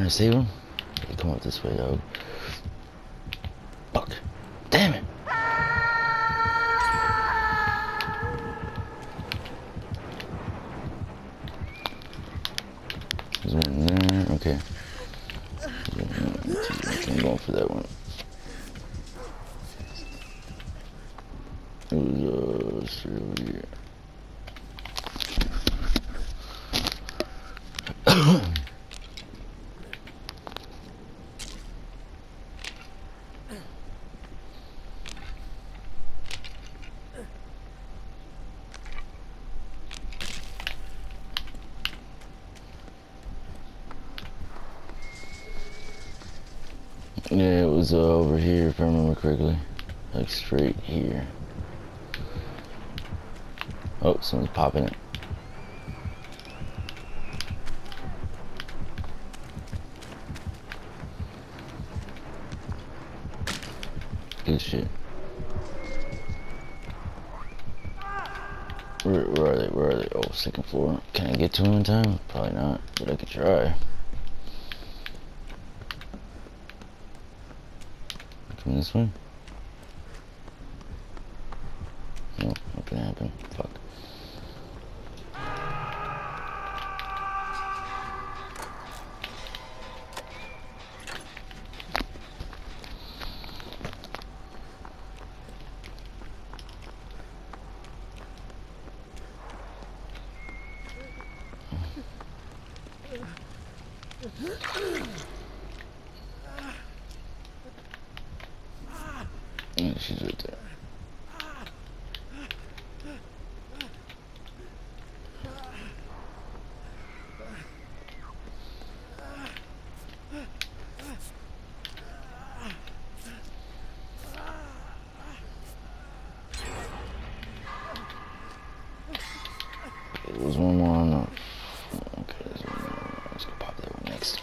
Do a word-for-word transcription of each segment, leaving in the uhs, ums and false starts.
I save him? Okay, come up this way, dog. Fuck. Damn it. There's one there. Okay. I'm going for that one. It was uh, straight over here. Yeah, it was uh, over here if I remember correctly. Like straight here. Oh, someone's popping it. Good shit. Where, where are they? Where are they? Oh, second floor. Can I get to them in time? Probably not, but I could try. Come this way? No, not gonna happen. Fuck. Yeah, she's right there. There was one more on the... Okay, there's one more. Let's go pop that one next.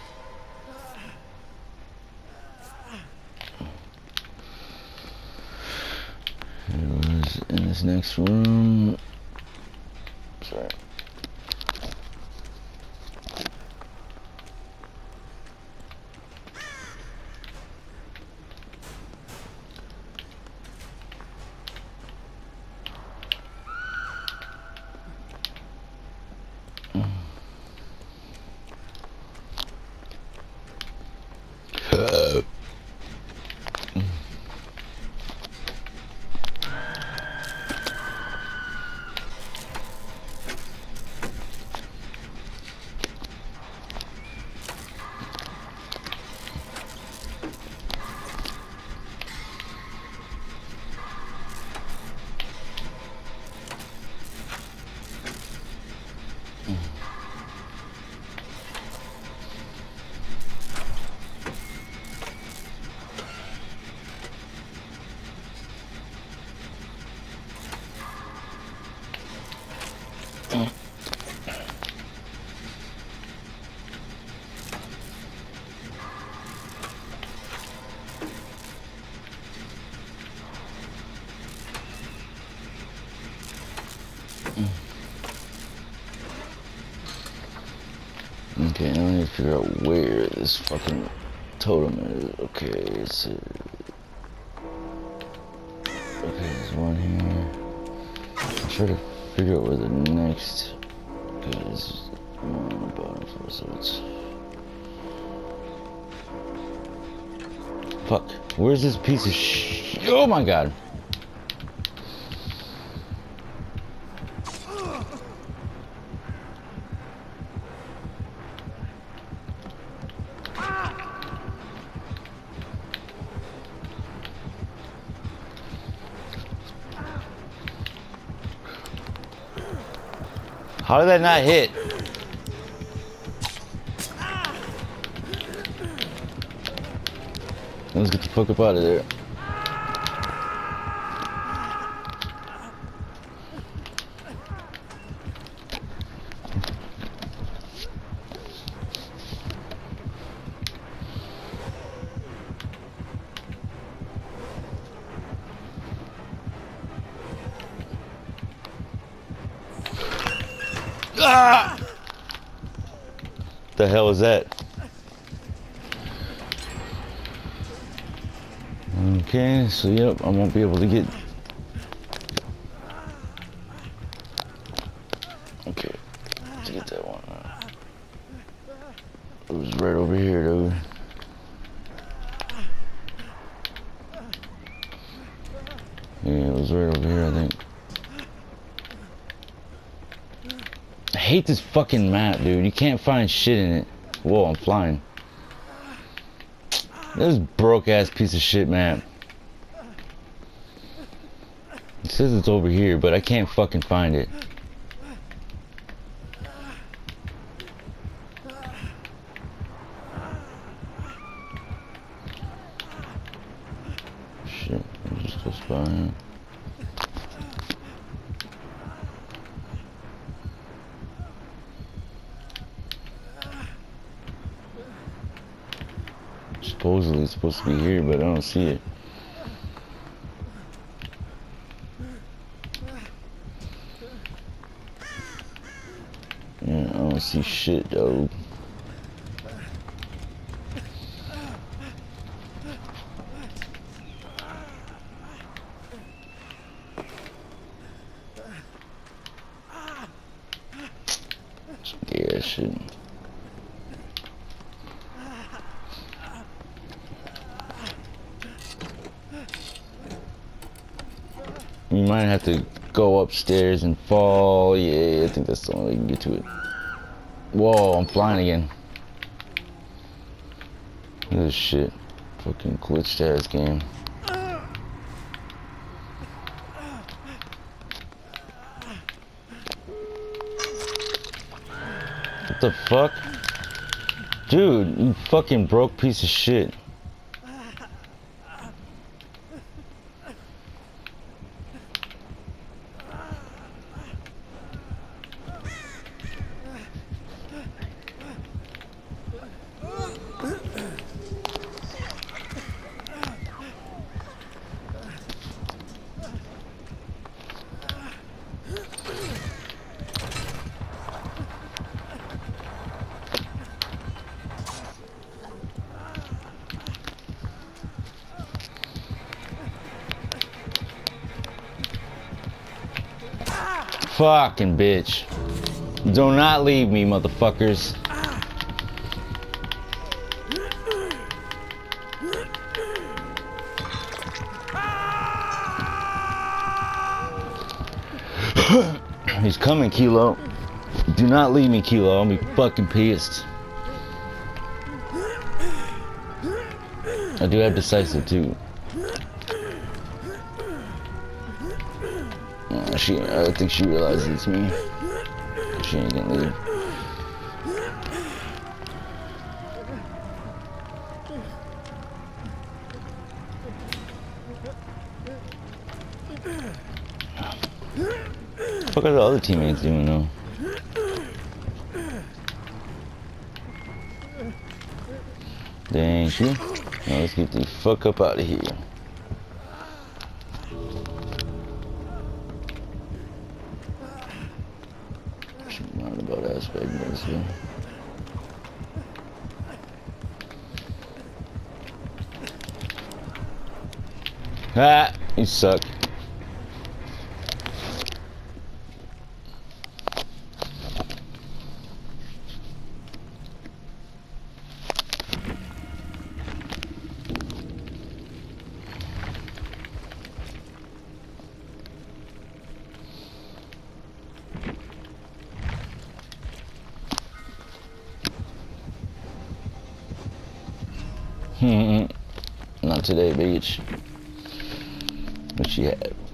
It was in this next room. Sorry. Uh. Okay, now I need to figure out where this fucking totem is. Okay, it's uh, okay, there's one here. I'm trying to figure out where the next. Okay, this is one on the bottom floor, so it's. Fuck, where's this piece of sh? Oh my god! How did that not hit? Let's get the fuck up out of there. Ah! The hell is that? Okay, so yep, I won't be able to get... Okay, to get that one. It was right over here, though. Yeah, it was right over here, I think. I hate this fucking map, dude. You can't find shit in it. Whoa, I'm flying. This broke ass piece of shit map. It says it's over here, but I can't fucking find it. Shit, I'm just close by him. Supposedly it's supposed to be here, but I don't see it. Yeah, I don't see shit though. Yeah, shit. You might have to go upstairs and fall. Yeah, I think that's the only way you can get to it. Whoa, I'm flying again. Look at this shit. Fucking glitched ass game. What the fuck? Dude, you fucking broke piece of shit. Fucking bitch. Do not leave me, motherfuckers. He's coming, Kelo. Do not leave me, Kelo. I'll be fucking pissed. I do have decisive too. Uh, she, I think she realizes it's me. She ain't gonna leave. What are the other teammates doing though? Thank you. Now let's get the fuck up out of here. Not about aspect, mostly. Ah, you suck. Hmm. Not today, bitch. What she had?